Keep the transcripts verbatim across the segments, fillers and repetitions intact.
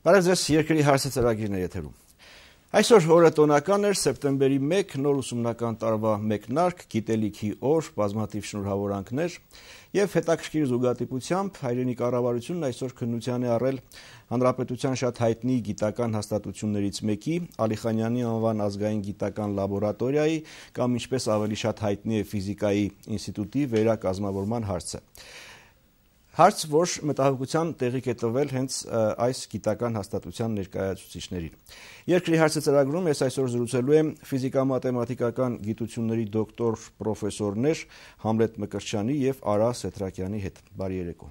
Բարև ձեզ, երկրի հարցը ծրագիրն է եթերում։ Այսօր օրը տոնական էր, սեպտեմբերի մեկ, նոր ուսումնական տարվա մեկնարկ, գիտելիքի օր, բազմաթիվ շնորհավորանքներ եւ հետաքրքիր զուգադիպությամբ հայրենի կառավարությունն այսօր քննության է առել հանրապետության շատ հայտնի գիտական հաստատություններից մեկի, Ալիխանյանի անվան ազգային գիտական լաբորատորիայի կամ ինչպես ավելի շատ հայտնի է ֆիզիկայի ինստիտուտի վերակազմավորման հարցը։ Հարց, որ մտահոգության տեղիք է տվել հենց այս գիտական հաստատության ներկայացուցիչներին։ Երկրի հարցը ծրագրում ես այսօր զրուցելու եմ ֆիզիկա-մաթեմատիկական գիտությունների դոկտոր պրոֆեսորներ Համլետ Մկրտչյանի եւ Արա Սեթրակյանի հետ։ Բարի երեկո։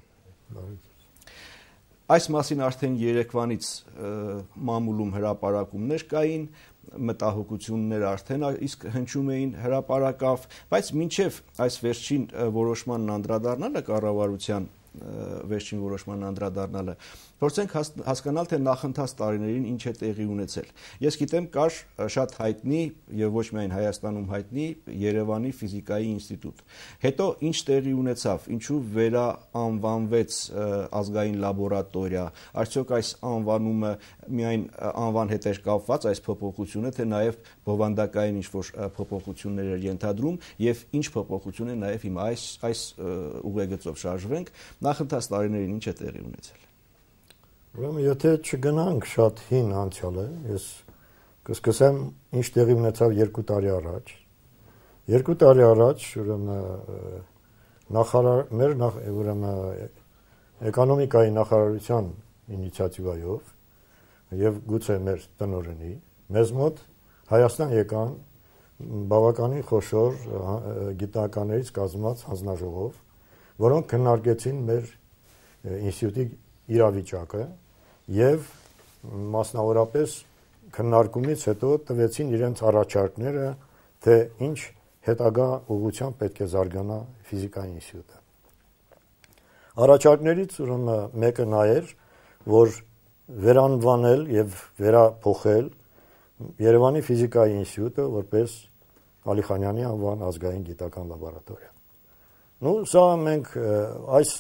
Այս մասին արդեն երեկվանից մամուլում հրապարակումներ կային, մտահոգություններ արդեն իսկ հնչում էին հրապարակավ, բայց մինչև այս վերջին որոշմանն անդրադառնալը կառավարության վերջին որոշման անդրադառնալը փորձենք հասկանալ, թե նախընթաց տարիներին ինչ է տեղի ունեցել։ Ես գիտեմ, կար շատ հայտնի եւ ոչ միայն Հայաստանում հայտնի Երևանի ֆիզիկայի ինստիտուտ։ Հետո ինչ տեղի ունեցավ, ինչու վերաանվանվեց ազգային լաբորատորիա, արդյոք այս անվանումը միայն անվան հետ էր կապված այս փոփոխությունը, թե նաեւ բովանդակային ինչ-որ փոփոխություններ էր ենթադրում եւ ինչ փոփոխություն է նաեւ հիմա այս այս ուղեգծով շարժվենք, նախընթաց տարիներին ինչ է տեղի ունեցել։ Ուրեմն, եթե չգնանք շատ հին անցյալը, ես կսկսեմ ինչ տեղի ունեցավ երկու տարի առաջ։ Երկու տարի առաջ, ուրեմն նախարար մեր նախ ուրեմն էկոնոմիկայի նախարարության ինիցիատիվայով եւ գուցե մեր տնօրենի մեզ մոտ Հայաստան եկան բավականին խոշոր գիտնականներից կազմված հանձնաժողով, որոնք քննարկեցին մեր ինստիտուտի իրավիճակը եւ մասնավորապես քննարկումից հետո տվեցին իրենց առաջարկները, թե ինչ հետագա ուղղությամբ պետք է զարգանա ֆիզիկայի ինստիտուտը։ Առաջարկներից ուրեմն մեկը նա էր, որ վերանվանել եւ վերափոխել Երևանի ֆիզիկայի ինստիտուտը որպես Ալիխանյանի անվան ազգային գիտական լաբորատորիա։ Ну, սա մենք այս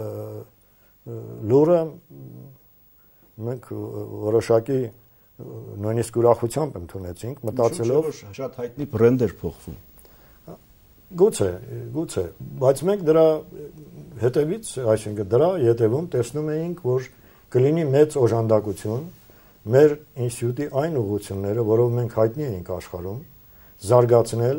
լուրը մենք որոշակի նույնիսկ ուրախությամբ ընդունեցինք, մտածելով շատ հայտնի բրենդ էր փոխվում։ Գուցե, գուցե, բայց մենք դրա հետևից, այսինքն դրա հետևում տեսնում էինք, որ կլինի մեծ օժանդակություն մեր ինստիտուտի այն ուղղությունները, որով մենք հայտնի էինք աշխարհում, զարգացնել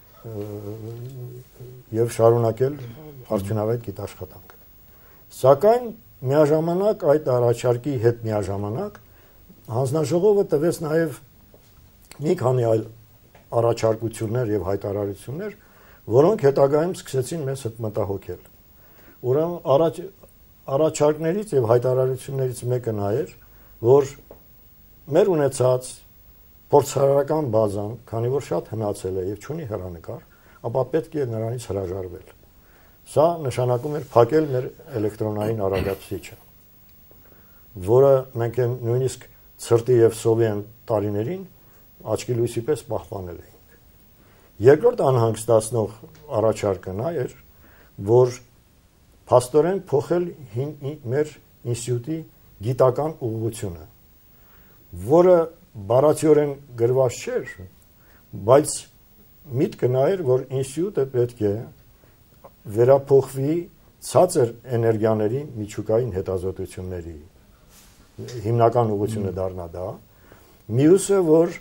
եւ շարունակել արդյունավետ գիտաշխատանքը։ Սակայն միաժամանակ այդ առաջարկի հետ միաժամանակ հանձնաժողովը տվեց նաեւ մի քանի այլ առաջարկություններ եւ հայտարարություններ, որոնք հետագայում սկսեցին մեզ հետ մտահոգել։ Ուրեմն առաջ առաջարկներից եւ հայտարարություններից մեկը նա էր, որ մեր ունեցած փորձարարական բազան, քանի որ շատ հնացել է եւ չունի հեռանկար, ապա պետք է նրանից հրաժարվել։ Սա նշանակում էր փակել մեր էլեկտրոնային արագացուցիչը, որը մենք նույնիսկ ցրտի եւ սովյան տարիներին աչքի լույսի պես պահպանել էինք։ Երկրորդ անհանգստացնող առաջարկը նա էր, որ փաստորեն փոխել մեր ինստիտուտի գիտական ուղղությունը, որը բառացիորեն գրված չէր, բայց միտքը նա էր, որ ինստիտուտը պետք է վերափոխվի ցածր էներգիաների միջուկային հետազոտությունների հիմնական ուղղությունը դառնա դա։ Մյուսը, որ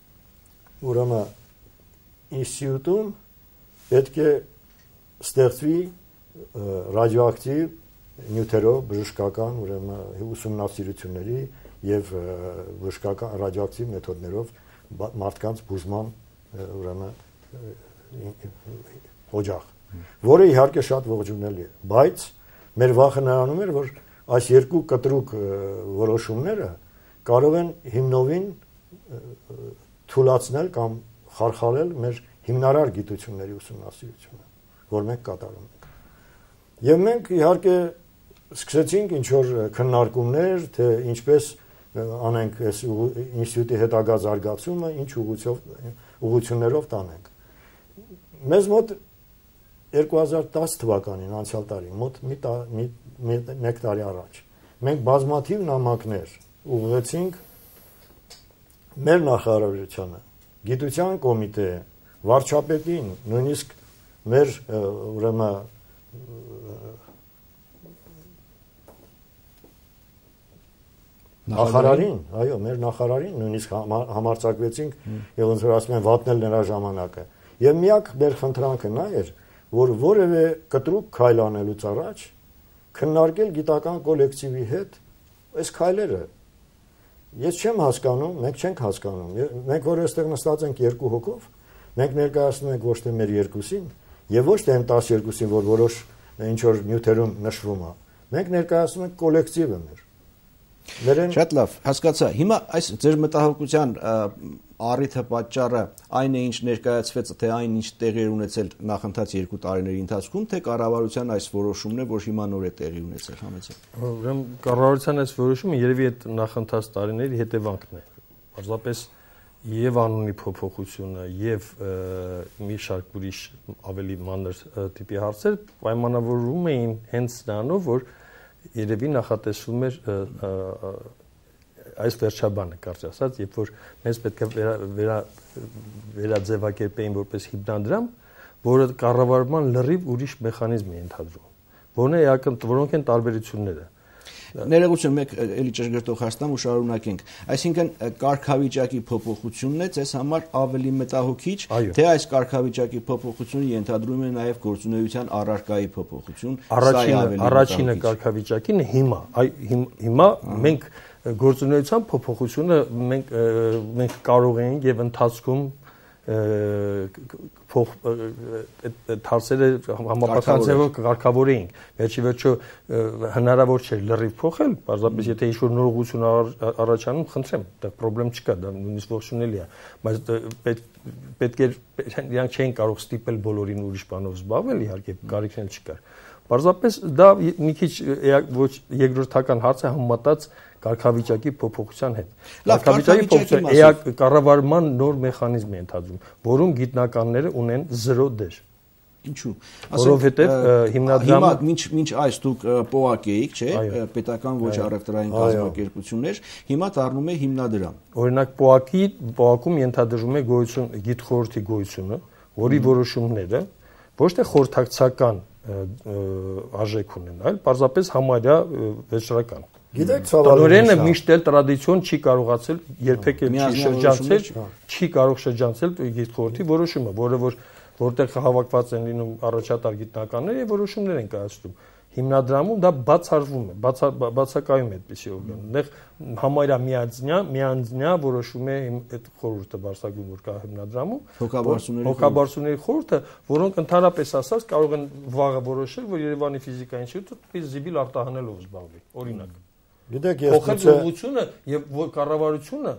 ուրեմն ինստիտուտում պետք է ստեղծվի ռադիոակտիվ նյութերով բժշկական ուրեմն ուսումնասիրությունների եւ բժշկական ռադիոակտիվ մեթոդներով մարդկանց բուժման ուրեմն օջախ, որը իհարկե շատ ողջունելի է, բայց մեր վախը նրանում էր, որ այս երկու կտրուկ որոշումները կարող են հիմնովին թուլացնել կամ խարխալել մեր հիմնարար գիտությունների ուսումնասիրությունը, որ մենք կատարում ենք։ Եվ մենք իհարկե սկսեցինք ինչ որ քննարկումներ, թե ինչպես անենք այս ինստիտուտի հետագա զարգացումը, ինչ ուղղություններով տանենք։ Մեզ մոտ երկու հազար տասը թվականին անցյալ տարի, մոտ մի մեկ տարի առաջ, մենք բազմաթիվ նամակներ ուղղեցինք մեր նախարարությանը, գիտության կոմիտե, վարչապետին, նույնիսկ մեր ուրեմն նախարարին, այո, մեր նախարարին նույնիսկ համարձակվեցինք եւ ոնց որ ասում են վատնել նրա ժամանակը։ Եվ միակ մեր խնդրանքը նա էր, որ որևէ կտրուկ քայլ անելուց առաջ քննարկել գիտական կոլեկտիվի հետ այս քայլերը։ Ես չեմ հասկանում, մենք չենք հասկանում։ Մենք որ այստեղ նստած ենք երկու հոգով, մենք ներկայացնում ենք ոչ թե մեր երկուսին եւ ոչ թե տասներկուսին, որ որոշ ինչ որ նյութերում նշվում է։ Մենք ներկայացնում ենք կոլեկտիվը մեր։ Շատ լավ, հասկացա։ Հիմա այս ձեր մտահոգության առիթը պատճառը այն է, ինչ ներկայացվեց, թե այն ինչ տեղի էր ունեցել նախընթաց երկու տարիների ընթացքում, թե կառավարության այս որոշումն է, որ հիմա նոր է տեղի ունեցել, համեցեք։ Ուրեմն կառավարության այս որոշումը երևի այդ նախընթաց տարիների հետևանքն է։ Պարզապես եւ անունի փոփոխությունը եւ մի շարք ուրիշ ավելի մանր տիպի հարցեր պայմանավորվում էին հենց նրանով, որ երևի նախատեսվում էր այս վերջաբանը, կարճ ասած, երբ որ մեզ պետք է վերա վերաձևակերպեին որպես հիմնադրամ, որը կառավարման լրիվ ուրիշ մեխանիզմ է ենթադրում, որն է էական, որոնք են տարբերությունները։ Ներողություն, մեկ էլի ճշգրտող հարցնամ ու շարունակենք։ Այսինքն կարգավիճակի փոփոխությունն է ձեզ համար ավելի մտահոգիչ, թե այս կարգավիճակի փոփոխությունը ենթադրում է նաև գործունեության առարկայի փոփոխություն։ Առաջինը կարգավիճակին հիմա, հիմա մենք գործունեության փոփոխությունը մենք մենք կարող ենք եւ ընթացքում փոխ հարցերը համապատասխան ձևով կարգավորեինք։ Վերջի վերջո հնարավոր չէր լրիվ փոխել, պարզապես եթե ինչ-որ նորոգություն առաջանում, խնդրեմ, դա խնդրեմ չկա, դա նույնիսկ ողջունելի է, բայց պետք է իրանք չէին կարող ստիպել բոլորին ուրիշ բանով զբաղվել, իհարկե կարիքն էլ չկար։ Պարզապես դա մի քիչ ոչ երկրորդական հարց է համեմատած կարգավիճակի փոփոխության հետ։ Կարգավիճակի փոփոխությունը էակ կառավարման նոր մեխանիզմ է ենթադրում, որում գիտնականները ունեն զրո դեր։ Ինչու՞։ Որովհետև հիմնադրամը մինչ մինչ այս դուք պոակ էիք, չէ՞, պետական ոչ առևտրային կազմակերպություններ, հիմա դառնում է հիմնադրամ։ Օրինակ պոակի պոակում ենթադրվում է գոյություն գիտխորհրդի գոյությունը, որի որոշումները ոչ թե խորհրդակցական արժեք ունեն, այլ պարզապես համարյա վեճռական։ Գիտեք, ցավալի Տնօրենը միշտ էլ տրադիցիոն չի կարողացել երբեք չի շրջանցել, չի կարող շրջանցել գիտխորհրդի որոշումը, որը որ որտեղ հավաքված են լինում առաջատար գիտնականներ եւ որոշումներ են կայացնում։ Հիմնադրամում դա բացառվում է, բացակայում է այդպիսի օրգան։ Այնտեղ համարյա միանձնյա, միանձնյա որոշում է այդ խորհուրդը բարձրագույն որ կա հիմնադրամում, հոգաբարձուների խորհուրդը, որոնք ընդհանրապես ասած կարող են վաղը որոշել, որ Երևանի ֆիզիկայի ինստիտուտը զիբիլ արտահանելով զբաղվի, օրինակ։ Գիտեք, ես փոխել ուղղությունը եւ կառավարությունը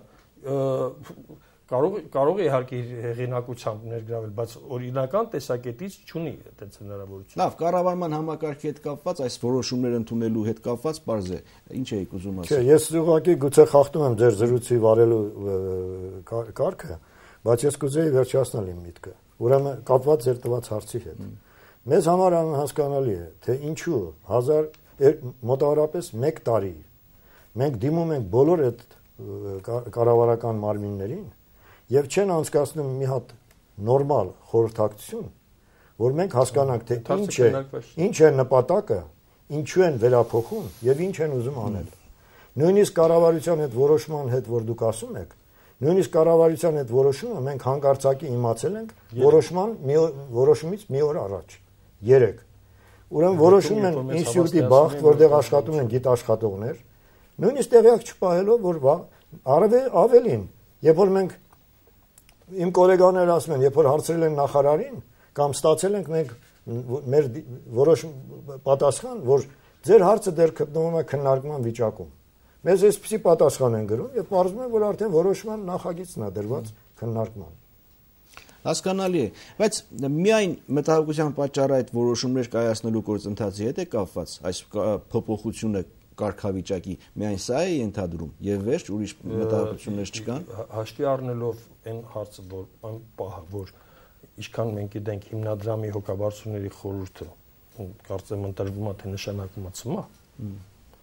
կարող կարող է իհարկե հեղինակությամբ ներգրավել, բայց օրինական տեսակետից չունի այդպես հնարավորություն։ Լավ, կառավարման համակարգի հետ կապված այս որոշումներ ընդունելու հետ կապված բարձ է։ Ինչ էիք ուզում ասել։ Չէ, ես ուղղակի գուցե խախտում եմ ձեր զրույցի վարելու կարգը, բայց ես կուզեի վերջացնել իմ միտքը։ Ուրեմն կապված ձեր տված հարցի հետ։ Մեզ համար անհասկանալի է, թե ինչու հազար մոտավորապես մեկ տարի մենք դիմում ենք բոլոր այդ կառավարական մարմիններին եւ չեն անցկացնում մի հատ նորմալ խորհրդակցություն, որ մենք հասկանանք, թե ինչ է, ինչ է նպատակը, ինչու են վերափոխում եւ ինչ են ուզում անել։ Նույնիսկ կառավարության այդ որոշման հետ, որ դուք ասում եք, նույնիսկ կառավարության այդ որոշումը մենք հանկարծակի իմացել ենք որոշման որոշումից մի օր առաջ, երեք։ Ուրեմն որոշում են ինստիտուտի բախտ, որտեղ աշխատում են գիտաշխատողներ, նույնիսկ տեղյակ չպահելով, որ ավելին, երբ որ մենք իմ գոլեգաները ասում են, երբ որ հարցրել են նախարարին կամ ստացել ենք մենք մեր որոշ պատասխան, որ ձեր հարցը դեռ գտնվում է քննարկման վիճակում։ Մեզ այսպեսի պատասխան են գրում եւ պարզվում է, որ արդեն որոշման նախագիծն է դրված քննարկման։ Հասկանալի է, բայց միայն մտահոգության պատճառը այդ որոշումներ կայացնելու գործընթացի հետ է կապված, այս փոփոխությունը կարգավիճակի միայն սա է ենթադրում եւ վերջ ուրիշ մտահոգություններ չկան։ Հաշվի առնելով այն հարցը, որ այն պահը, որ ինչքան մենք գիտենք հիմնադրամի հոգաբարձուների խորհուրդը, կարծեմ ընտրվում է թե նշանակում է ցմահ։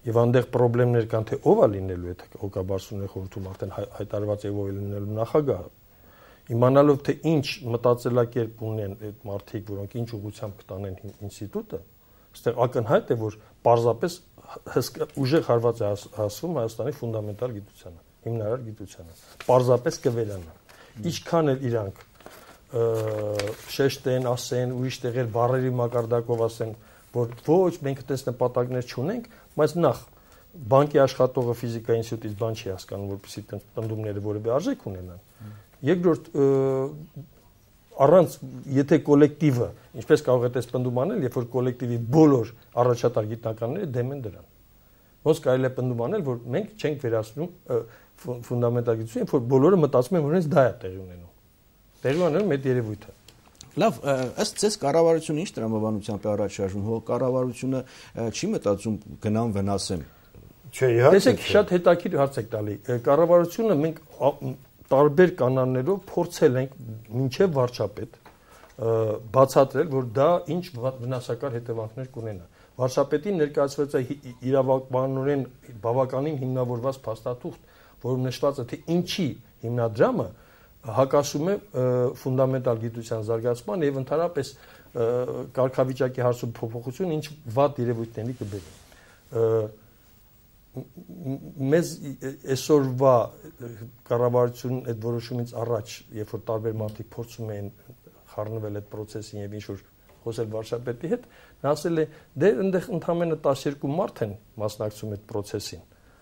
Եվ այնտեղ խնդիրներ կան, թե ով է լինելու այդ հոգաբարձությունների խորհրդում արդեն հայտարարված եւ ով է լինելու նախագահը։ Իմանալով թե ինչ մտածելակերպ ունեն այդ մարդիկ, որոնք ինչ ուղղությամբ կտանեն ինստիտուտը, այստեղ ակնհայտ է, որ պարզապես ուժեղ հարված է հասվում Հայաստանի ֆունդամենտալ գիտությանը, հիմնարար գիտությանը։ Պարզապես կվերանա։ Ինչքան էլ իրանք շեշտեն, ասեն, ուրիշ տեղեր բառերի մակարդակով ասեն, որ ոչ մենք այդպես նպատակներ չունենք, բայց նախ բանկի աշխատողը ֆիզիկայի ինստիտուտից բան չի հասկանում, որպեսզի այդպես պնդումները որևէ արժեք ունենան։ Երկրորդ, առանց եթե կոլեկտիվը, ինչպես կարող է այդպես պնդում անել, երբ որ կոլեկտիվի բոլոր առաջատար գիտնականները դեմ են դրան։ Ոնց կարելի է պնդում անել, որ մենք չենք վերացնում ֆունդամենտալ գիտությունը, որ բոլորը մտածում են, որ հենց դա է տեղի ունենում։ Տեղի ունենում այդ երևույթը։ Լավ, ըստ ձեզ կառավարությունը ինչ տրամաբանությամբ է առաջ շարժում, հո կառավարությունը չի մտածում գնամ վնասեմ։ Չէ, իհարկե։ Տեսեք, շատ հետաքրքիր հարց եք տալի։ Կառավարությունը մենք տարբեր կանալներով փորձել ենք մինչև վարչապետ բացատրել, որ դա ինչ վնասակար հետևանքներ կունենա։ Վարչապետին ներկայացված է իրավաբանորեն բավականին հիմնավորված փաստաթուղթ, որում նշված է թե ինչի հիմնադրամը հակասում է ֆունդամենտալ գիտության զարգացման եւ ընդհանրապես կարգավիճակի հարցում փոփոխություն ինչ վատ երևույթների կբերի։ Մեզ այսօրվա կառավարություն այդ որոշումից առաջ, երբ որ տարբեր մարդիկ փորձում են խառնվել այդ process-ին եւ ինչ որ խոսել վարչապետի հետ, նա ասել է դե այնտեղ ընդամենը տասներկու մարդ են մասնակցում այդ process-ին։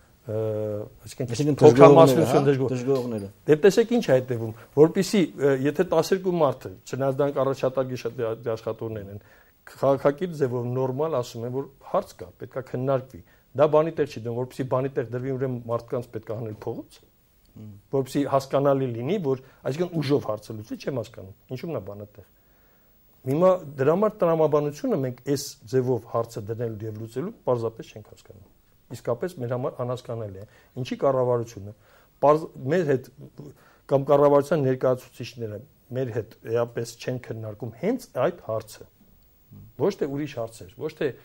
Այսինքն փոքրամասնություն դժգոհները։ Դե տեսեք ինչ է հետևում, որpիսի եթե տասներկու մարդը, չնայած դրանք առաջատար աշխատողներ են, քաղաքակիրթ ձևով նորմալ ասում են, որ հարց կա, պետքա քննարկվի։ Դա բանի տեղ չի դնում, որպեսզի բանի տեղ դրվի, ուրեմն մարդկանց պետք է հանել փողոց, որպեսզի հասկանալի լինի, որ այսինքն ուժով հարցը լուծի, չեմ հասկանում, ինչու՞մն է բանը տեղ։ Հիմա դրա համար տրամաբանությունը մենք այս ձևով հարցը դնելու եւ լուծելու պարզապես չենք հասկանում։ Իսկապես մեր համար անհասկանալի է։ Ինչի կառավարությունը մեր հետ կամ կառավարության ներկայացուցիչները մեր հետ էապես չեն քննարկում հենց այդ հարցը։ Ոչ թե ուրիշ հարցեր, ոչ թե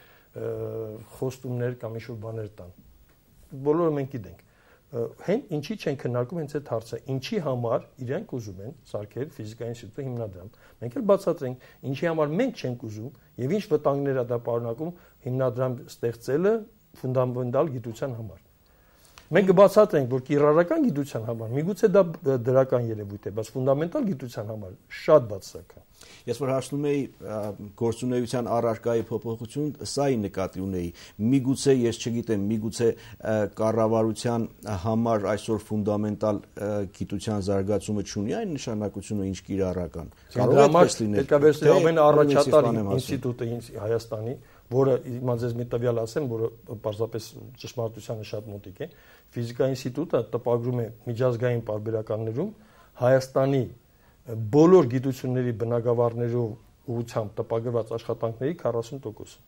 խոստումներ կամ ինչ-որ բաներ տան։ Բոլորը մենք գիտենք։ Հենց ինչի չեն քննարկում հենց այդ հարցը, ինչի համար իրենք ուզում են սարքել ֆիզիկայի ինստիտուտի հիմնադրամ։ Մենք էլ բացատրենք, ինչի համար մենք չենք ուզում եւ ինչ վտանգներ է դա պարունակում հիմնադրամ ստեղծելը ֆունդամենտալ գիտության համար։ Մենք կբացատրենք, որ կիրառական գիտության համար միգուցե դա դրական երևույթ է, բայց ֆունդամենտալ գիտության համար շատ բացասական։ Ես որ հասնում էի գործունեության առարկայի փոփոխություն, սա ի նկատի ունեի։ Միգուցե ես չգիտեմ, միգուցե կառավարության համար այսօր ֆունդամենտալ գիտության զարգացումը չունի այն նշանակությունը, ինչ կիրառական։ Կարող է այդպես լինել։ Պետք է վերցնել ամեն առաջատար ինստիտուտը Հայաստանի, որը հիմա ձեզ մի տվյալ ասեմ, որը պարզապես ճշմարտությանը շատ մոտիկ է, ֆիզիկայի ինստիտուտը տպագրում է միջազգային պարբերականներում Հայաստանի բոլոր գիտությունների բնագավառներով ուղղությամբ տպագրված աշխատանքների քառասուն տոկոսը։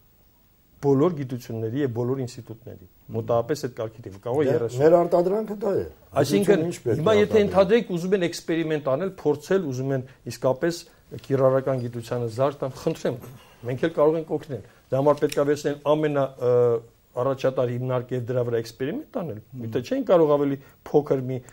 Բոլոր գիտությունների եւ բոլոր ինստիտուտների։ Մոտավորապես այդ կարգի դեպք կարող է երեսուն։ Մեր արտադրանքը դա է։ Այսինքն հիմա եթե ընդհանրեք ուզում են էքսպերիմենտ անել, փորձել, ուզում են իսկապես կիրառական գիտությանը զարգ տան, խնդրեմ, մենք էլ կարող ենք օգնել։ Դա համար պետք է վերցնել ամենա առաջատար հիմնարկ եւ դրա վրա էքսպերիմենտ անել։ Միտը չեն կարող ավելի փոքր մի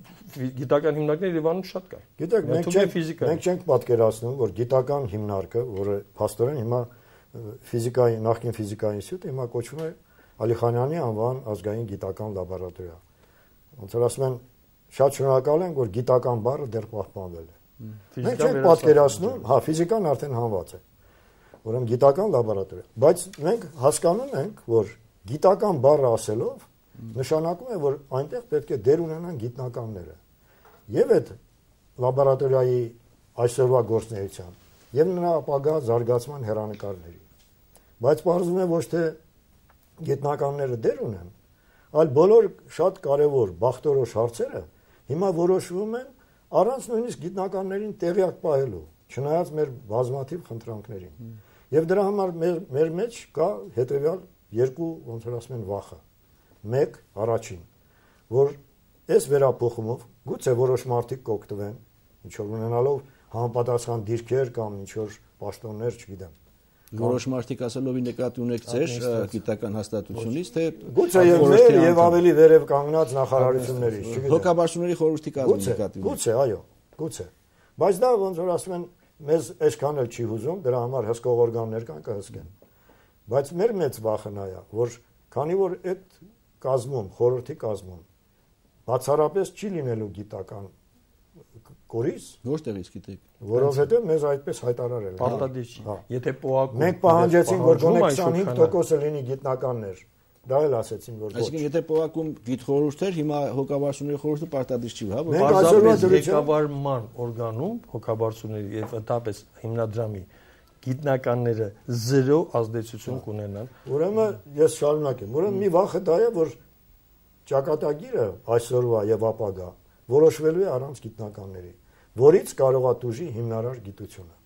գիտական հիմնարկներ Երևանում շատ կար։ Գիտեք, մենք չենք մենք չենք պատկերացնում, որ գիտական հիմնարկը, որը փաստորեն հիմա ֆիզիկայի նախկին ֆիզիկայի ինստիտուտ հիմա կոչվում է Ալիխանյանի անվան ազգային գիտական լաբորատորիա։ Ոնց որ ասում են, շատ շնորհակալ ենք, որ գիտական բառը դեռ պահպանվել է։ Մենք չենք պատկերացնում, հա, ֆիզիկան արդեն հանված է։ Ուրեմն գիտական լաբորատորիա, բայց մենք հասկանում ենք, որ գիտական բառը ասելով նշանակում է, որ այնտեղ պետք է դեր ունենան գիտնականները։ Եվ այդ լաբորատորիայի այսօրվա գործունեության եւ նրա ապագա զարգացման հերանեկարների։ Բայց պարզվում է ոչ թե գիտնականները դեր ունեն, այլ բոլոր շատ կարևոր բախտորոշ հարցերը հիմա որոշվում են առանց նույնիսկ գիտնականներին տեղյակ պահելու, չնայած մեր բազմաթիվ խնդրանքներին։ Եվ դրա համար մեր, մեր մեջ կա հետեւյալ երկու, ոնց որ ասում են, վախը։ Մեկ, առաջին, որ այս վերափոխումով գուցե որոշ մարդիկ կօգտվեն, ինչ որ ունենալով համապատասխան դիրքեր կամ ինչ որ պաշտոններ, չգիտեմ։ Որոշ մարդիկ ասելով նկատի ունեք ձեր գիտական հաստատությունից, թե գուցե եւ մեր եւ ավելի վերև կանգնած նախարարություններից, չգիտեմ։ Հոգաբարձուների խորհրդի կազմի նկատի ունեք։ Գուցե, այո, գուցե։ Բայց դա ոնց որ ասում են, մեզ այսքան էլ չի հուզում, դրա համար հսկող օրգաններ կան կհսկեն։ Բայց մեր մեծ վախը նա է, որ քանի որ այդ կազմում, խորհրդի կազմում բացառապես չի լինելու գիտական կորից, որտեղից գիտեք, որովհետև մեզ այդպես հայտարարել են։ Պարտադիր չի։ Եթե պոակում մենք պահանջեցինք, որ գոնե քսանհինգ տոկոսը լինի գիտնականներ, դա էլ ասեցին, որ ոչ։ Այսինքն եթե պոակում գիտխորհուրդեր, հիմա հոգաբարձուների խորհուրդը պարտադիր չի, հա, որ ղեկավարման օրգանում հոգաբարձուների եւ ընդհանրապես հիմնադրամի գիտնականները զրո ազդեցություն կունենան։ Ուրեմն ես շարունակեմ։ Ուրեմն մի վախը դա է, որ ճակատագիրը այսօրվա եւ ապագա որոշվելու է առանց գիտնականների, որից կարող է դժի հիմնարար գիտությունը։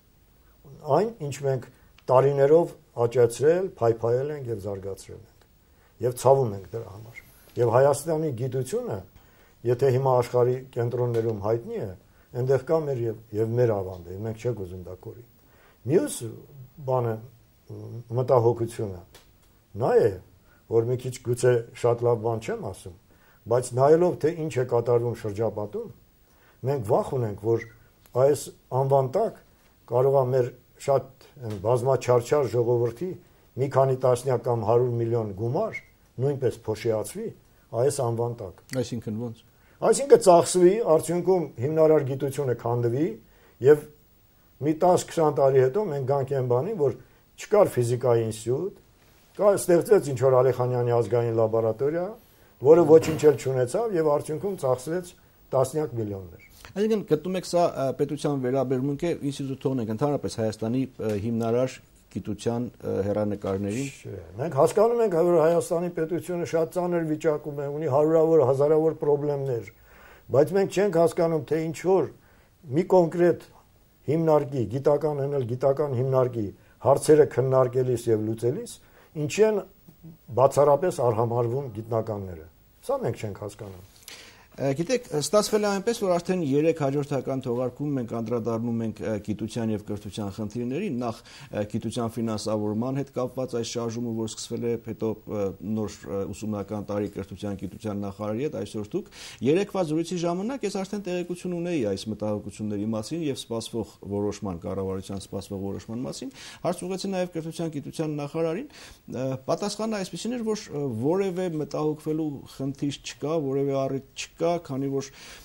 Այն, ինչ մենք տարիներով աճացրել, փայփայել ենք եւ զարգացրել ենք եւ ցավում ենք դրա համար։ Եվ Հայաստանի գիտությունը, եթե հիմա աշխարհի կենտրոններում հայտնի է, այնտեղ կա մեր եւ եւ մեր ավանդը, մենք չենք ուզում դա կորի։ Մյուս բանը մտահոգությունը նա է, որ մի քիչ գուցե շատ լավ բան չեմ ասում, բայց նայելով թե ինչ է կատարվում շրջապատում, մենք վախ ունենք, որ այս անվան տակ կարող է մեր շատ բազմաչարչար ժողովրդի մի քանի տասնյակ կամ հարյուր միլիոն գումար նույնպես փոշիացվի այս անվան տակ։ Այսինքն ո՞նց։ Այսինքն ծախսվի, արդյունքում հիմնարար գիտությունը քանդվի եւ մի տասը-քսան տարի հետո մենք գանք այն բանին, որ չկար ֆիզիկայի ինստիտուտ, կա ստեղծեց ինչ որ Ալեխանյանի ազգային լաբորատորիա, որը ոչինչ էլ չունեցավ եւ արդյունքում ծախսվեց տասնյակ միլիոններ։ Այսինքն գտնում եք սա պետության վերաբերմունք է ինստիտուտոն ենք ընդհանրապես Հայաստանի հիմնարար գիտության հեռանկարներին։ Մենք հասկանում ենք, որ Հայաստանի պետությունը շատ ծանր վիճակում է, ունի հարյուրավոր, հազարավոր խնդիրներ, բայց մենք չենք հասկանում, թե ինչ որ մի կոնկրետ հիմնարկի, գիտական ենել գիտական հիմնարկի հարցերը քննարկելիս եւ լուծելիս ինչի են բացառապես արհամարվում գիտնականները։ Սա մենք չենք հասկանում։ Գիտեք, ստացվել է այնպես, որ արդեն երեք հաջորդական թողարկում մենք անդրադառնում ենք գիտության եւ կրթության խնդիրներին, նախ գիտության ֆինանսավորման հետ կապված այս շարժումը, որ սկսվել է, հետո նոր ուսումնական տարի կրթության գիտության նախարարի հետ, այսօր դուք երեկվա զրույցի ժամանակ ես արդեն տեղեկություն ունեի այս մտահոգությունների մասին եւ սպասվող որոշման, կառավարության սպասվող որոշման մասին, հարց ուղղեցի նաեւ կրթության գիտության նախարարին, պատասխանը այսպեսին էր, որ որևէ մտահոգվելու խնդիր չկա, որևէ առիթ չկա, քանի որ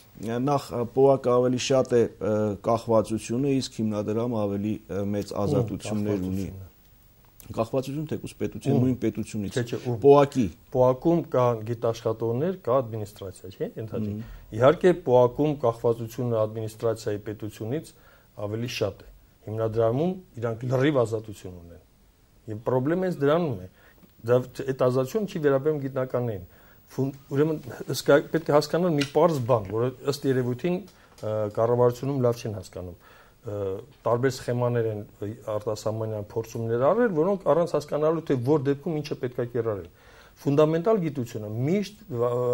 նախ պոակը ավելի շատ է կախվածությունը, իսկ հիմնադրամը ավելի մեծ ազատություններ ունի։ Կախվածություն թեկուզ պետության, նույն պետությունից։ Պոակի։ Պոակում կա գիտաշխատողներ, կա ադմինիստրացիա, չէ՞, ընդհանրապես։ Իհարկե պոակում կախվածությունը ադմինիստրացիայի պետությունից ավելի շատ է։ Հիմնադրամում իրանք լրիվ ազատություն ունեն։ Եվ խնդրեմն դրանում է։ Դա այդ ազատությունը չի վերաբերում գիտնականներին։ Ուրեմն պետք է հասկանալ մի պարզ բան, որը ըստ երևույթին կառավարությունում լավ չեն հասկանում։ Տարբեր սխեմաներ են արտասահմանյան փորձումներ արել, որոնք առանց հասկանալու թե որ դեպքում ինչը պետք է կիրառել։ Ֆունդամենտալ գիտությունը միշտ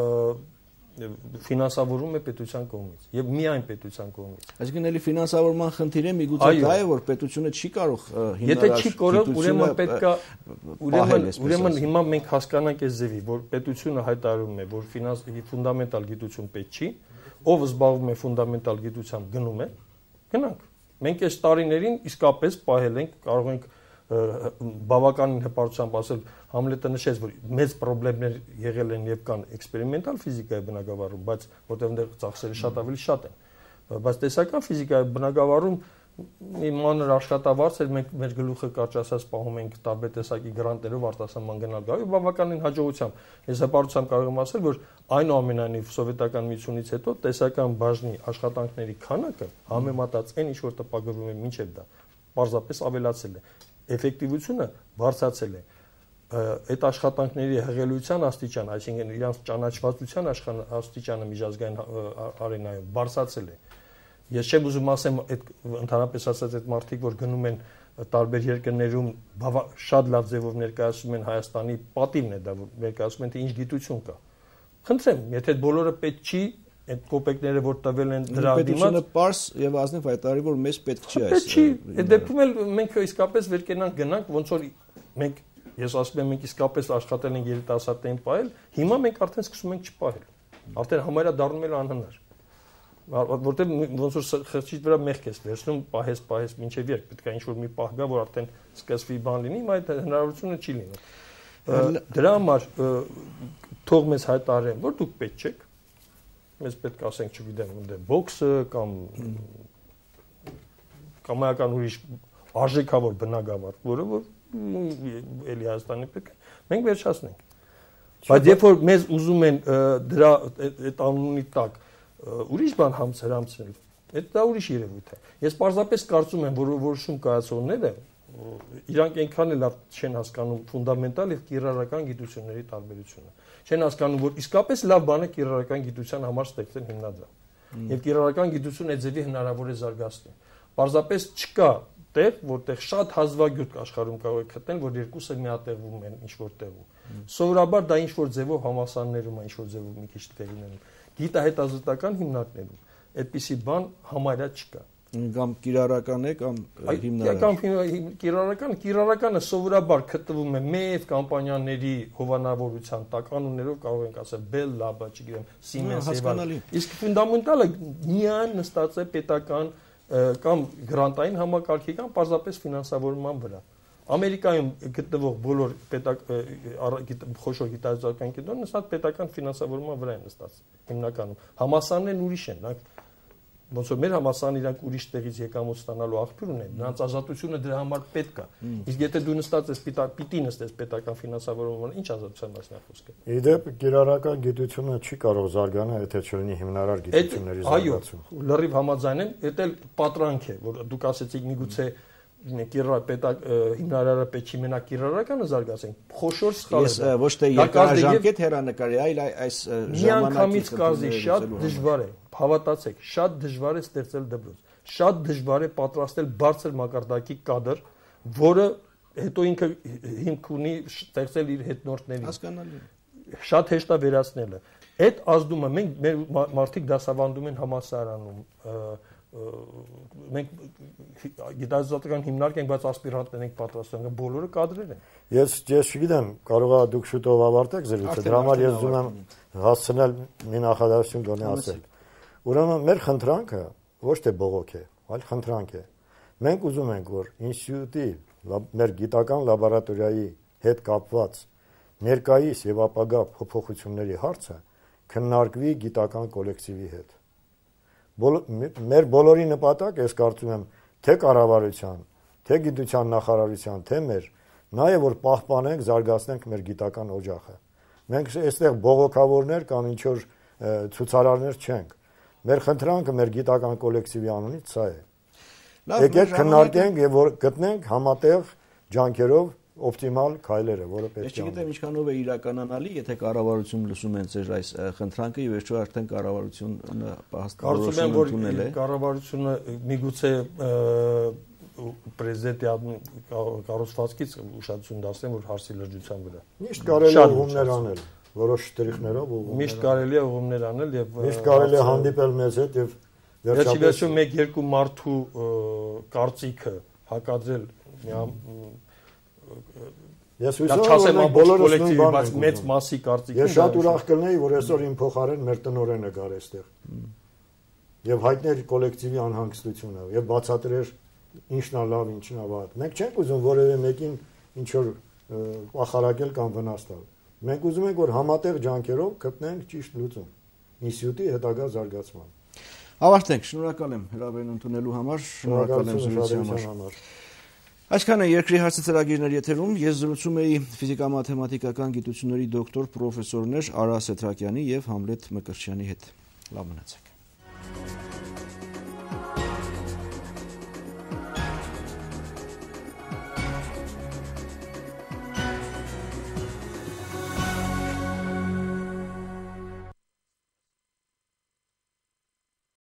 ֆինանսավորվում է պետության կողմից եւ միայն պետության կողմից։ Այսինքն էլի ֆինանսավորման խնդիրը միգուցե դա է, որ պետությունը չի կարող հիմնարար։ Եթե չի կարող, ուրեմն պետքա ուրեմն ուրեմն հիմա մենք հասկանանք այս ձևի, որ պետությունը հայտարարում է, որ ֆունդամենտալ գիտություն պետք չի, ով զբաղվում է ֆունդամենտալ գիտությամբ գնում է, գնանք։ Մենք այս տարիներին իսկապես պահել ենք, կարող ենք բավականին հպարտությամբ ասել, Համլետը նշեց, որ մեծ խնդիրներ եղել են եւ կան էքսպերիմենտալ ֆիզիկայի բնագավառում, բայց որտեղ այնտեղ ծախսերը շատ ավելի շատ են։ Բայց տեսական ֆիզիկայի բնագավառում մի մանր աշխատավարձ էր, մենք մեր գլուխը կարճ ասած պահում ենք տարբեր տեսակի գրանտերով արտասահման գնալ գալ եւ բավականին հաջողությամբ։ Ես հպարտությամբ կարող եմ ասել, որ այնուամենայնիվ սովետական միությունից հետո տեսական բաժնի աշխատանքների քանակը համեմատած այն ինչ որ տպագրվում է մինչև դա պարզապես ավելացել է։ Էֆեկտիվությունը բարձրացել է։ Այդ աշխատանքների հղելության աստիճանը, այսինքն իրանց ճանաչվածության աստիճանը միջազգային արենայում բարձրացել է։ Ես չեմ ուզում ասեմ այդ ընդհանրապես ասած այդ մարդիկ, որ գնում են տարբեր երկրներում շատ լավ ձևով ներկայացնում են Հայաստանի պատիվն է դա, որ ներկայացնում են թե ինչ գիտություն կա։ Խնդրեմ, եթե բոլորը պետք չի, այդ կոպեկները որ տվել են դրա դիմաց պետությունը պարզ եւ ազնիվ հայտարարի որ մեզ պետք չի այս չի այդ դեպքում էլ մենք իսկապես վեր կենանք գնանք ոնց որ մենք ես ասում եմ մենք իսկապես աշխատել ենք երիտասարդային պահել հիմա մենք արդեն սկսում ենք չպահել արդեն համարյա դառնում է անհնար որտեղ ոնց որ խղճից վրա մեղք ես վերցնում պահես պահես մինչև երբ պետք է ինչ որ մի պահ գա որ արդեն սկսվի բան լինի հիմա այդ հնարավորությունը չի լինի դրա համար թող մեզ հայտարարեն որ դուք պետք չեք մեզ պետք է ասենք չգիտեմ ընդ բոքսը կամ կամ այական ուրիշ արժեքավոր բնագավառ որը որ էլի Հայաստանի պետք է մենք վերջացնենք բայց երբ որ մեզ ուզում են դրա այդ անունի տակ ուրիշ բան համցրամցնել այդ դա ուրիշ երևույթ է ես պարզապես կարծում եմ որ որոշում կայացողները իրանք այնքան էլ չեն հասկանում ֆունդամենտալ եւ կիրառական գիտությունների տարբերությունը չեն հասկանում որ իսկապես լավ բան է կիրառական գիտության համար ստեղծել հիմնադրամ եւ կիրառական գիտությունը այդ ձևի հնարավոր է զարգացնել պարզապես չկա տեղ որտեղ շատ հազվագյուտ աշխարհում կարող եք գտնել որ երկուսը միատեղվում են ինչ որ տեղում սովորաբար դա ինչ որ ձևով համասաններում է ինչ որ ձևով մի քիչ տեղի ունենում գիտահետազոտական հիմնարկներում այդպիսի բան համարյա չկա կամ կիրառական է կամ հիմնարար կամ կիրառական կիրառականը սովորաբար գտնվում է մեծ կամպանիաների հովանավորության տակ անուններով կարող ենք ասել Bell Lab, չգիտեմ, Siemens եւ իսկ ֆունդամենտալը միայն նստած է պետական կամ գրանտային համակարգի կամ պարզապես ֆինանսավորման վրա Ամերիկայում գտնվող բոլոր պետակ խոշոր գիտահետազոտական կենտրոնները նստած պետական ֆինանսավորման վրա են նստած հիմնականում համասաններն ուրիշ են ոնց որ մեր համասարան իրանք ուրիշ տեղից եկամուտ ստանալու աղբյուր ունեն նրանց ազատությունը դրա համար պետք է իսկ եթե դու նստած ես պիտի նստես պետական ֆինանսավորման ինչ ազատության մասն է խոսքը իդեպ կիրառական գիտությունը չի կարող զարգանալ եթե չլինի հիմնարար գիտությունների զարգացում այո լրիվ համաձայն եմ դա էլ պատրանք է որ դուք ասեցիք միգուցե կիրառ պետակ հիմնարարը պետք չի մենակ կիրառականը զարգացենք խոշոր սխալ է ես ոչ թե երկարաժամկետ հեռանկարի այլ այս ժամանակից կազի շատ դժվար է հավատացեք շատ դժվար է ստեղծել դպրոց շատ դժվար է պատրաստել բարձր մակարդակի կադր որը հետո ինքը հիմք ունի ստեղծել իր հետնորդներին հասկանալի շատ հեշտ է վերացնելը այդ ազդումը մենք մեր մարդիկ դասավանդում են համալսարանում մենք գիտահետազոտական հիմնարկ ենք, բայց ասպիրանտներ ենք պատրաստում, բոլորը կադրեր են։ Ես ես չգիտեմ, կարող է դուք շուտով ավարտեք զրույցը, դրա համար ես ուզում եմ հասցնել մի նախադասություն գոնե ասել։ Ուրեմն մեր խնդրանքը ոչ թե բողոք է, այլ խնդրանք է։ Մենք ուզում ենք, որ ինստիտուտի մեր գիտական լաբորատորիայի հետ կապված ներկայիս եւ ապագա փոփոխությունների հարցը քննարկվի գիտական կոլեկտիվի հետ։ Մեր բոլորի նպատակը ես կարծում եմ թե կառավարության, թե գիտության նախարարության, թե մեր նաև որ պահպանենք, զարգացնենք մեր գիտական օջախը։ Մենք այստեղ բողոքավորներ կամ ինչ որ ցուցարարներ չենք։ Մեր խնդրանքը մեր գիտական կոլեկտիվի անունից սա է։ Եկեք քննարկենք եւ որ գտնենք համատեղ ջանքերով օպտիմալ քայլերը, որը պետք է։ Ես չգիտեմ ինչքանով է իրականանալի, եթե կառավարությունը լսում են ձեր այս խնդրանքը եւ վերջո արդեն կառավարությունը հաստատորոշում ընդունել է։ Կառավարությունը միգուցե պրեզիդենտի կառուցվածքից ուշադրություն դարձնեն, որ հարցի լրջության վրա։ Միշտ կարելի է ուղումներ անել, որոշ շտրիխներով ուղումներ։ Միշտ կարելի է ուղումներ անել եւ միշտ կարելի է հանդիպել մեզ հետ եւ վերջապես մեկ-երկու մարդու կարծիքը հակադրել Ես հույսով եմ բոլորս նույն բանն ենք մեծ մասի կարծիքին։ Ես շատ ուրախ կլինեի, որ այսօր իմ փոխարեն մեր տնօրենը գար այստեղ։ Եվ հայտներ կոլեկտիվի անհանգստությունը եւ բացատրեր ինչն է լավ, ինչն է վատ։ Մենք չենք ուզում որևէ մեկին ինչ որ ախարակել կամ վնաս տալ։ Մենք ուզում ենք որ համատեղ ջանքերով գտնենք ճիշտ լուծում ինստիտուտի հետագա զարգացման։ Ավարտենք, շնորհակալ եմ հրավերն ընդունելու համար, շնորհակալ եմ զրույցի համար։ Այսքան է երկրի հարցը ծրագիրներ եթերում, ես զրուցում էի ֆիզիկա-մաթեմատիկական գիտությունների դոկտոր պրոֆեսորներ Արա Սեթրակյանի եւ Համլետ Մկրտչյանի հետ։ Լավ մնացեք։